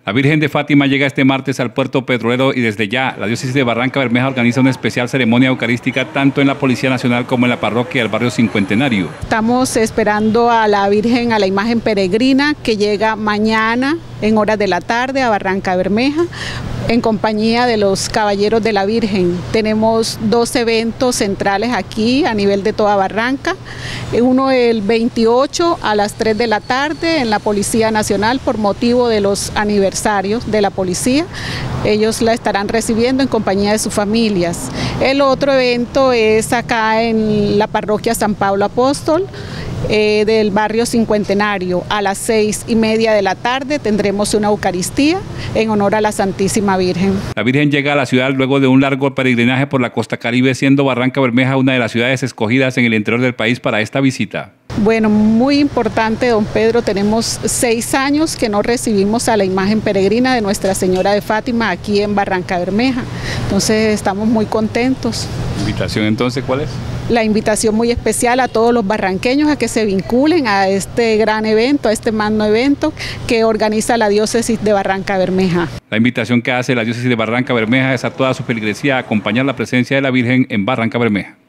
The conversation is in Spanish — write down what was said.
La Virgen de Fátima llega este martes al puerto petrolero y desde ya la diócesis de Barranca Bermeja organiza una especial ceremonia eucarística tanto en la Policía Nacional como en la parroquia del barrio Cincuentenario. Estamos esperando a la Virgen, a la imagen peregrina que llega mañana en horas de la tarde a Barranca Bermeja en compañía de los Caballeros de la Virgen. Tenemos dos eventos centrales aquí a nivel de toda Barranca. Uno el 28 a las 3 de la tarde en la Policía Nacional por motivo de los aniversarios de la policía. Ellos la estarán recibiendo en compañía de sus familias. El otro evento es acá en la parroquia San Pablo Apóstol, del barrio Cincuentenario. A las 6:30 de la tarde tendremos una Eucaristía en honor a la Santísima Virgen. La Virgen llega a la ciudad luego de un largo peregrinaje por la costa Caribe, siendo Barranca Bermeja una de las ciudades escogidas en el interior del país para esta visita. Bueno, muy importante, don Pedro, tenemos 6 años que no recibimos a la imagen peregrina de Nuestra Señora de Fátima aquí en Barranca Bermeja, entonces estamos muy contentos. ¿Invitación entonces cuál es? La invitación muy especial a todos los barranqueños a que se vinculen a este gran evento, a este magno evento que organiza la diócesis de Barranca Bermeja. La invitación que hace la diócesis de Barranca Bermeja es a toda su feligresía a acompañar la presencia de la Virgen en Barranca Bermeja.